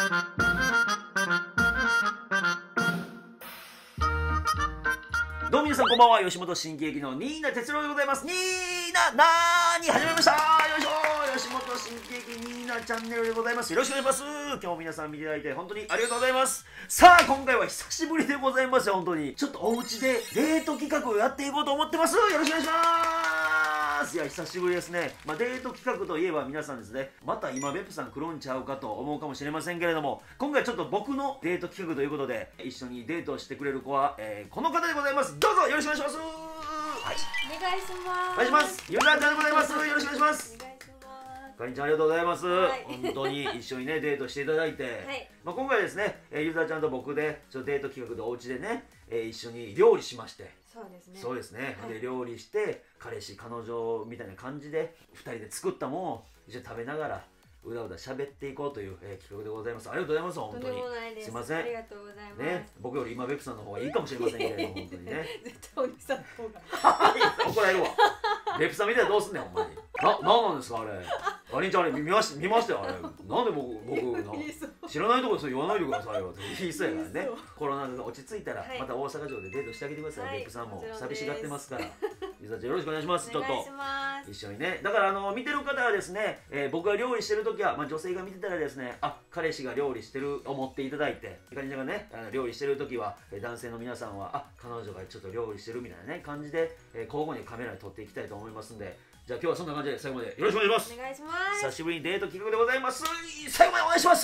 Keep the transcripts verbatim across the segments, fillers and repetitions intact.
どうも皆さんこんばんは。吉本新喜劇のニーナ哲郎でございます。ニーナなーに始まりました。よいしょ。吉本新喜劇ニーナチャンネルでございます。よろしくお願いします。今日も皆さん見ていただいて本当にありがとうございます。さあ今回は久しぶりでございますよ。本当にちょっとお家でデート企画をやっていこうと思ってます。よろしくお願いします。いや久しぶりですね。まあ、デート企画といえば皆さんですね、また今ベップさん来るんちゃうかと思うかもしれませんけれども、今回ちょっと僕のデート企画ということで一緒にデートをしてくれる子は、えー、この方でございます。どうぞよろしくお願いします。はい、 お願いします。 お願いします。ゆうなちゃんでございます。よろしくお願いします。 お願いします。 かりんちゃんありがとうございます。 はい、 本当に一緒にねデートしていただいて、はい、まあ今回ですね、えー、ゆうなちゃんと僕でちょっとデート企画でお家でね、えー、一緒に料理しまして。 そうですね。 そうですね。 はい、 で料理して彼氏彼女みたいな感じでふたりで作ったものを一緒に食べながらうだうだ喋っていこうという、えー、企画でございます。ありがとうございます。本当に。 とんでもないです。 すいません。 ありがとうございます。 ね、僕より今ベップさんの方がいいかもしれませんけれども本当にね。 絶対お兄さんの方が。 怒られるわ。ベップさん見たらどうすんねんほんまに。な、なんなんですかあれ。かりんちゃんあれ見まし見ましたよあれ。なんで僕僕の知らないところでそう言わないでくださいよって言いそうやからね。コロナが落ち着いたらまた大阪城でデートしてあげてください。はい、ベップさんも寂しがってますから。ゆずちゃんよろしくお願いします。ちょっと一緒にね。だからあの見てる方はですね、えー、僕が料理してる時はまあ女性が見てたらですね、あ彼氏が料理してる思っていただいて、かりんちゃんがねあの料理してる時は男性の皆さんはあ彼女がちょっと料理してるみたいなね感じで、えー、交互にカメラで撮っていきたいと思いますんで。じゃあ今日はそんな感じで最後までよろしくお願いします。 お願いします。 久しぶりにデート企画でございます。最後までお願いします。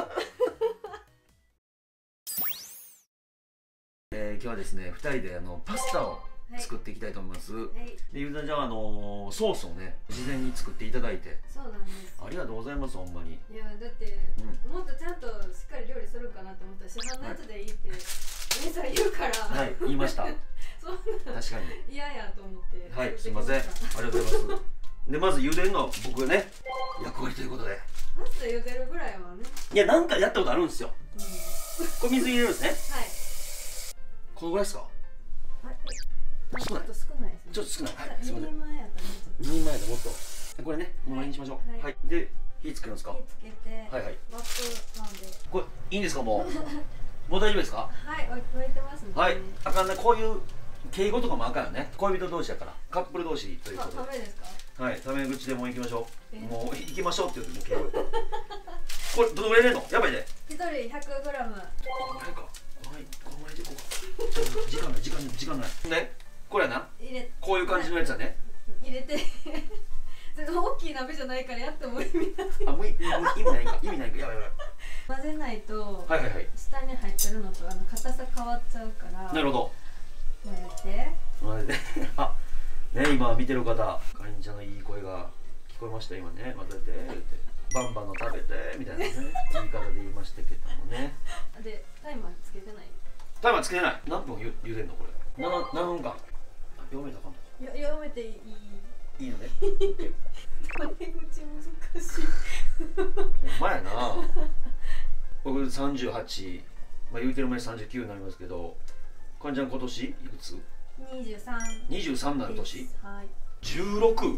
えー、今日はですねふたりであのパスタを作っていきたいと思います。はい、でゆうなちゃんはあのー、ソースをね事前に作っていただいて。 そうなんです。 ありがとうございますほんまに。 いやだって、うん、もっとちゃんとしっかり料理するかなと思ったら市販のやつでいいってお姉さん言うから。はい、 言いました。 そんな確かに嫌やと思って。 はい、すいません。ありがとうございます。でまず茹でるのは僕がね役割ということで。 パスタ茹でるぐらいはね。 いやなんかやったことあるんですよ。うん、これ水入れるんですね。はい。このぐらいですか。 はい。ちょっと少ないですね。 ちょっと少ない。はい。 ににんまえやったらもっと。 ににんまえでもっと。これね、このぐらいにしましょう。はい。で火つけるんですか。 火つけて。はいはい。ラップなんで。 これいいんですかもう。もう大丈夫ですか。 はい、沸いてますね。はい。 あかんなこういう敬語とかもあかんよね。恋人同士やからカップル同士ということで。 ダメですか。はい、 タメ口でもう行きましょう。もう行きましょうって言うともう敬語。これどのぐらい入れるの？やばいね。一人ひゃくグラム。このぐらいか。はい、このぐらいでこう。時間ない時間ない時間ない。ね、これやな。入れ。こういう感じのやつやね。 入れて。大きい鍋じゃないからやっても意味ない。 あ、もう意味ないか意味ないかやばいやばい。 混ぜないと。 はいはいはい。 下に入ってるのとあの硬さ変わっちゃうから。 なるほど。 混ぜて。 混ぜて。あ。ね、今見てる方、かりんちゃんのいい声が聞こえました今ね。混ぜてってバンバンの食べてみたいなね言い方で言いましたけどもね。 でタイマーつけてない。 タイマーつけてない。何分ゆ茹でんのこれ。な何分か。弱めたかんの。弱めていい。 いいのね。 タメ口難しい。 ほんまやな。僕さんじゅうはち、まあ言うてる前にさんじゅうきゅうになりますけど、かりんちゃん今年いくつ？ にじゅうさん。 にじゅうさんになる年？ はい。 じゅうろく。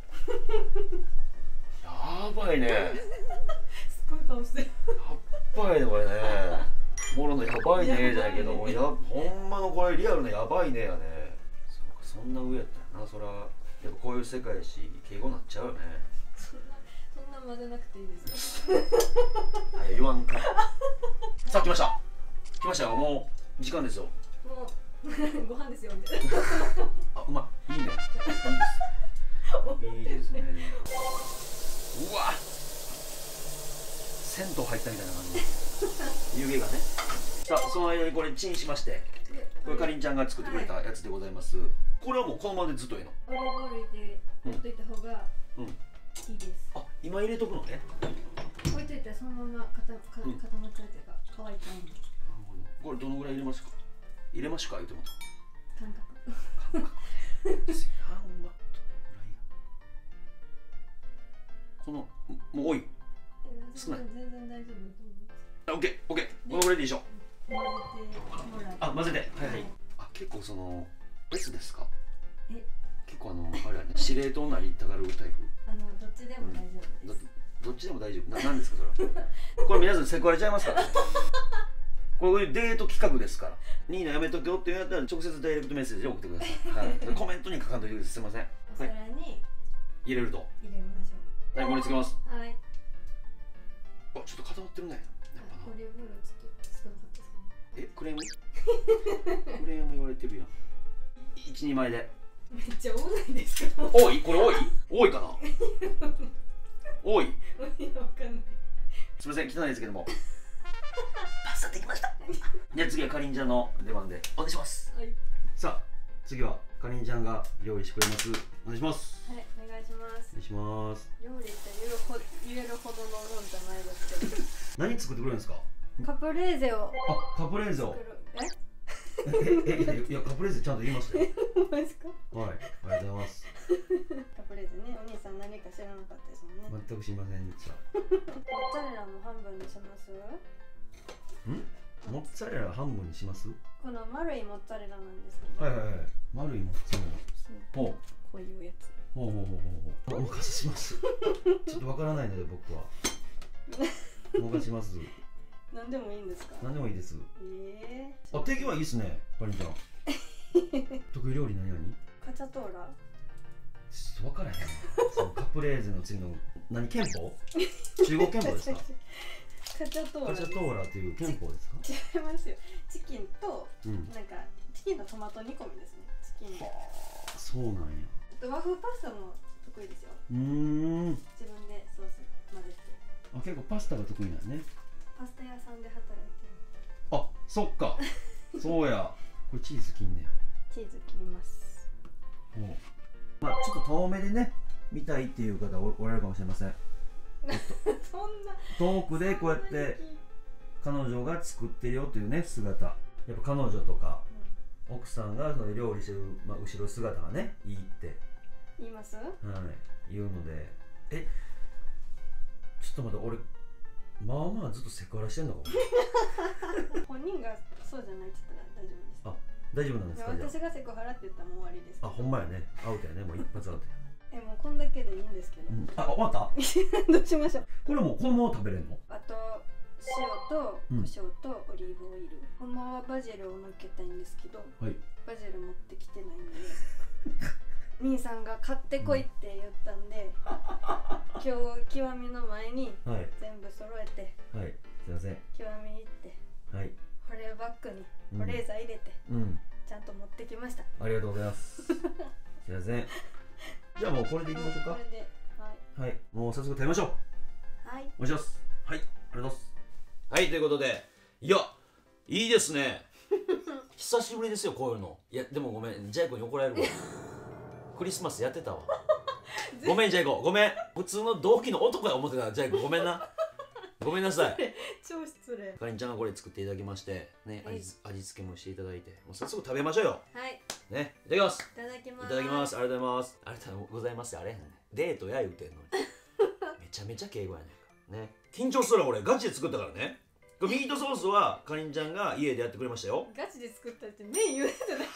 やばいね。 すごい顔してる。 やばいねこれね。もろのやばいねじゃないけども、やほんまのこれリアルなやばいねやね。そうかそんな上やったよな。そらやっぱこういう世界やし敬語なっちゃうよね。 そんなそんな混ぜなくていいですか。 はい言わんか。さあ来ました。来ましたよ。もう時間ですよ。 もう。ご飯ですよみたいな。 あ、うまい。いいね。いいです。いいですね。うわ。銭湯入ったみたいな感じ。湯気がね。さあ、その間にこれチンしまして。これかりんちゃんが作ってくれたやつでございます。これはもうこのままでずっといいの。 オリーブオイルで置いといた方がいいです。あ、 今入れとくのね。 置いといたらそのまま固まっちゃうというか乾いちゃうんで。 これどのぐらい入れますか。入れましょうか言うても感覚感覚すやんまどのぐらいやこのもう多い少ない全然大丈夫。 あ、オッケーオッケーこのぐらいでいいでしょ。 混ぜてもらって。 あ、混ぜてはいはい。あ、結構その S ですか。 え、 結構あのあれやね司令塔なりたがるタイプ。 あのどっちでも大丈夫です。 どどっちでも大丈夫。な、なんですかそれは。これ皆さんセクハラちゃいますからこれデート企画ですから。ニーナやめとけよって言うんやったら直接ダイレクトメッセージで送ってください、はい、コメントに書かんといてください。すいません。 お皿に入れると入れましょう。 はい、盛り付けます。 はい。 あ、ちょっと固まってるね。 オリーブオイルちょっと少なかったですかね。 え、クレームクレーム言われてるやん。いち、にまいでめっちゃ多ないですか。 多いこれ多い多いかな多いわかんない。 すみません、汚いですけどもパスタできましたじゃあ次はかりんちゃんの出番でお願いします。 はい。 さあ、次はかりんちゃんが料理してくれます。お願いします。 はい、お願いします。 お願いします。 料理って言えるほ言えるほどのもんじゃないですけど何作ってくれるんですか。 カプレーゼをあ、カプレーゼを作る。ええ、え、いや、カプレーゼちゃんと言いましたよマジですか。 はい、ありがとうございます。 カプレーゼね、お兄さん何か知らなかったですもんね。 全く知りませんでした。 モッツァレラも半分にします。 んモッツァレラ半分にします。 この丸いモッツァレラなんですけど、 はいはいはい、丸いモッツァレラ。ほう、 こういうやつ。 ほうほうほうほうほう。お任せします。ちょっとわからないので僕は。お任せします。 何でもいいんですか。 何でもいいです。 ええー。あ、手際いいですね、かりんちゃん。得意料理何々？ カチャトーラ。 ちょっとわからへん。そのカプレーゼの次の何憲法？中国憲法ですか？ カチャトーラ。 カチャトーラっていう憲法ですか？ 違いますよ。チキンと、 うん、 なんかチキンとトマト煮込みですね。チキンで。 はあ、そうなんや。 あと和風パスタも得意ですよ。 うーん。 自分でソース混ぜて。 あ、結構パスタが得意なんね。 パスタ屋さんで働いてる。 あ、そっか。そうや。これチーズ切んねや。 チーズ切ります。 おう。まあちょっと遠目でね見たいっていう方おられるかもしれません。 そんな遠くでこうやって彼女が作ってるよっていうね姿。やっぱ彼女とか、うん、奥さんがその料理してる、まあ、後ろ姿がねいいって言います。はい、 言うので、え、ちょっと待って、俺まあまあずっとセクハラしてんのかも。 本人がそうじゃないって言ったら大丈夫です。 あ、大丈夫なんですか。 私がセクハラって言ったらもう終わりです。 あ、ほんまやね。アウトやね。もう一発アウトや。 え、もうこんだけでいいんですけど。 うん、あ、終わった。 どうしましょう。 これもうこのまま食べれるの。 あと塩と胡椒とオリーブオイル、うん、ほんまはバジルをのっけたいんですけど、はい、バジル持ってきてないんで兄さんが買ってこいって言ったんで、うん、今日極みの前に全部揃えて、はい、 すいません、 極み行って、はい、保冷バッグに保冷剤入れて、うん、ちゃんと持ってきました。 ありがとうございます。すいません。じゃあもうこれでいきましょうか。 これで、はい、 はい、もう早速食べましょう。はい、お願いします。はい、ありがとうございます。はい、ということで、いや、いいですね。久しぶりですよ、こういうの。いや、でもごめん、ジャイコに怒られるわ。クリスマスやってたわ。ごめん、ジャイコ、ごめん。普通の同期の男や思ってた、ジャイコ、ごめんな。ごめんなさい。 超失礼。 かりんちゃんがこれ作っていただきまして、ね、はい、味, 味付けもしていただいて、もう早速食べましょうよ。 はい。 ね、いただきます。 いただきます。 いただきます。ありがとうございます。ありがとうございます。あれやねん。デートや言うてんのに。めちゃめちゃ敬語やねんか。ね、緊張するわ。俺ガチで作ったからね。これミートソースはかりんちゃんが家でやってくれましたよ。 ガチで作ったって麺言うてない。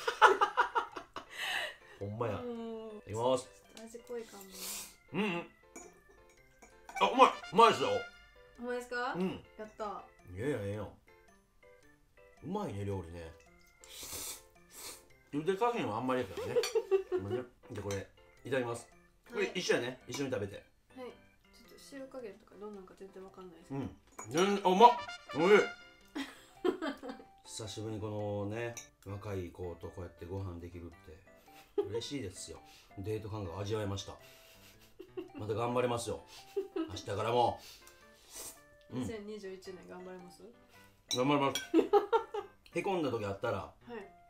ほんまや。いただきます。 味濃いかも。 うんうん。あ、うまい。うまいですよ。 うまいですか。うん。やった。 いやいやええやん。うまいね料理ね。茹で加減はあんまりやからね。でこれいただきます。これ一緒やね。一緒に食べて。 はい。ちょっと塩加減とかどんなんか全然わかんないです。 うん。全然、あ、うまっ。おいしい。久しぶりにこのね若い子とこうやってご飯できるって嬉しいですよ。デート感覚味わいました。また頑張れますよ。明日からも。 にせんにじゅういちねん頑張れます。 頑張ります。へこんだ時あったら、はい、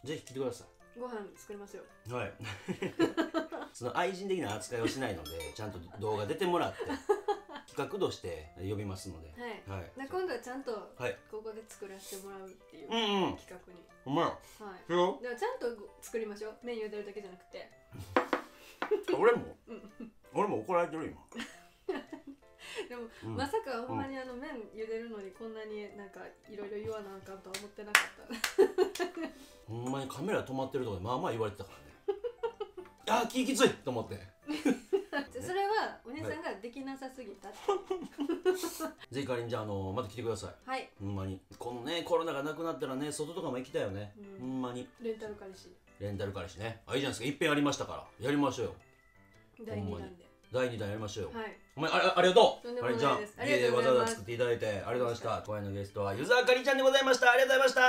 ぜひ来てください。 ご飯作りますよ。 はい。その愛人的な扱いをしないので、ちゃんと動画出てもらって企画として呼びますので、 はい。はい、今度はちゃんとここで作らせてもらうっていう企画に。 ほんまや。はい。でもちゃんと作りましょう。麺茹でるだけじゃなくて。 俺も。俺も怒られてる今。 でも、うん、まさかほんまにあの麺茹でるのにこんなになんかいろいろ言わなあかんとは思ってなかった。 ほんまにカメラ止まってるとこでまあまあ言われてたからね。あー気きついと思って。 それはお姉さんができなさすぎたってぜひかりんちゃん、あのまた来てください。はい、ほんまにこのねコロナがなくなったらね外とかも行きたいよね、ほんまに。レンタル彼氏レンタル彼氏ね、あ、いいじゃないですか。いっぺんやりましたからやりましょうよ。だいにだんでだいにだんやりましょうよ。はい、お前あありがとうかりんちゃん、家でわざわざ作っていただいてありがとうございました。今夜のゲストは湯沢かりんちゃんでございました。ありがとうございました。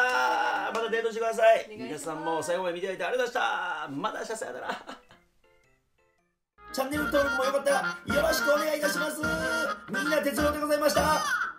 またデートしてください。皆さんも最後まで見ていただいてありがとうございました。また明日さよなら。チャンネル登録もよかったらよろしくお願いいたします。みんな哲郎でございました。